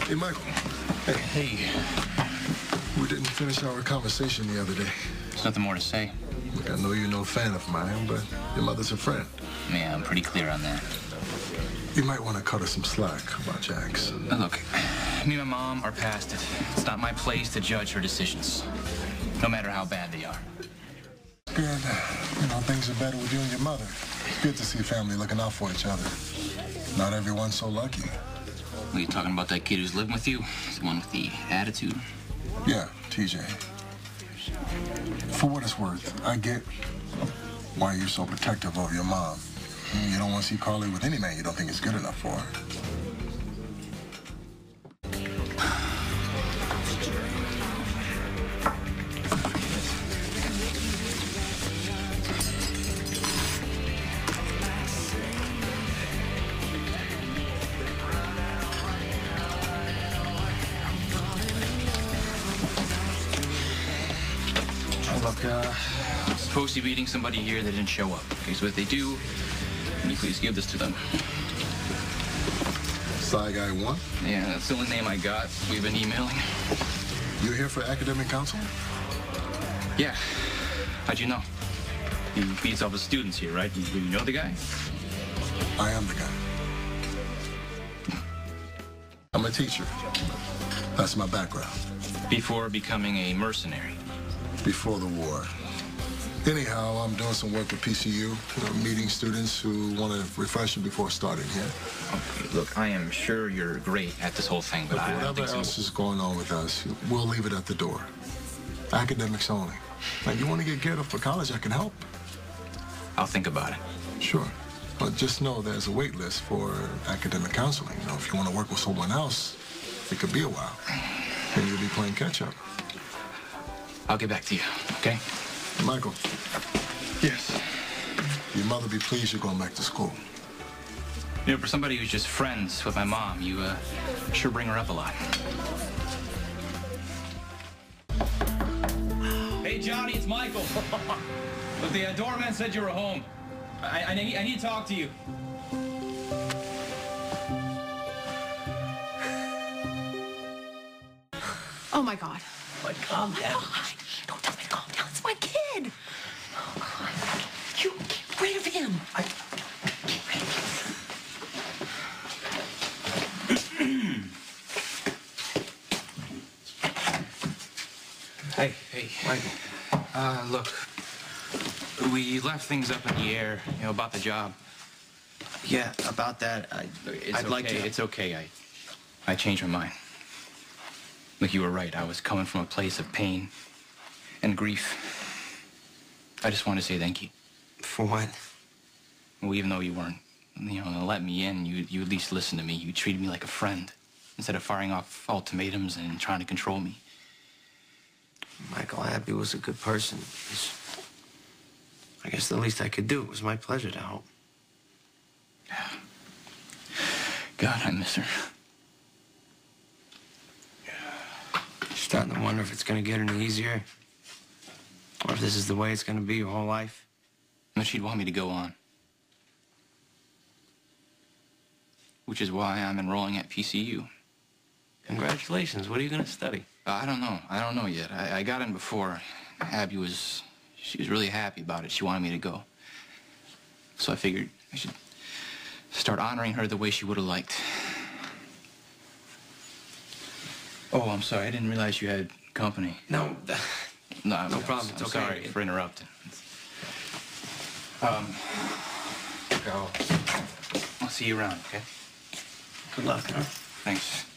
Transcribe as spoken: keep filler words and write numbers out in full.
Hey, Michael. Hey. Hey. We didn't finish our conversation the other day. There's nothing more to say. Look, I know you're no fan of mine, but your mother's a friend. Yeah, I'm pretty clear on that. You might want to cut her some slack about Jax. Now, look, me and my mom are past it. It's not my place to judge her decisions, no matter how bad they are. Good. You know, things are better with you and your mother. It's good to see a family looking out for each other. Not everyone's so lucky. Are you talking about that kid who's living with you? The one with the attitude? Yeah, T J. For what it's worth, I get why you're so protective of your mom. You don't want to see Carly with any man you don't think is good enough for her. Look, uh, I'm supposed to be meeting somebody here that didn't show up. Okay, so if they do, can you please give this to them? Side Guy One? Yeah, that's the only name I got. We've been emailing. You're here for academic counsel? Yeah. How'd you know? He feeds all the students here, right? You, you know the guy? I am the guy. I'm a teacher. That's my background. Before becoming a mercenary. Before the war. Anyhow, I'm doing some work with P C U, you know, meeting students who want to refresh them before starting here. Okay, look, I am sure you're great at this whole thing, but Look, I don't whatever think so. else is going on with us, we'll leave it at the door. Academics only. Like, you want to get geared up for college, I can help. I'll think about it. Sure. But just know there's a wait list for academic counseling. You know, if you want to work with someone else, it could be a while. And you'll be playing catch-up. I'll get back to you, okay? Michael. Yes. Your mother be pleased you're going back to school. You know, for somebody who's just friends with my mom, you uh, sure bring her up a lot. Hey, Johnny, it's Michael. Look, the uh, doorman said you were home. I, I, need, I need to talk to you. Oh, my God. But calm down. Oh, don't tell me to calm down. It's my kid. Oh, God. You get rid of him. I... Get rid of him. Hey, hey, Michael. Uh, look, we left things up in the air, you know, about the job. Yeah, about that, I, It's I'd okay, like to... It's okay, I, I changed my mind. Look, you were right. I was coming from a place of pain and grief. I just wanted to say thank you. For what? Well, even though you weren't, you know, let me in, you, you at least listened to me. You treated me like a friend instead of firing off ultimatums and trying to control me. Michael, Abby was a good person. He's... I guess the least I could do. It was my pleasure to help. God, I miss her. Starting to wonder if it's going to get any easier. Or if this is the way it's going to be your whole life. But she'd want me to go on. Which is why I'm enrolling at P C U. Congratulations. What are you going to study? Uh, I don't know. I don't know yet. I, I got in before. Abby was... She was really happy about it. She wanted me to go. So I figured I should start honoring her the way she would have liked. Oh, I'm sorry. I didn't realize you had company. No, No, I'm, no problem. I'm It's okay. sorry for interrupting. Um, I'll, I'll see you around, okay? Good luck, huh? Thanks.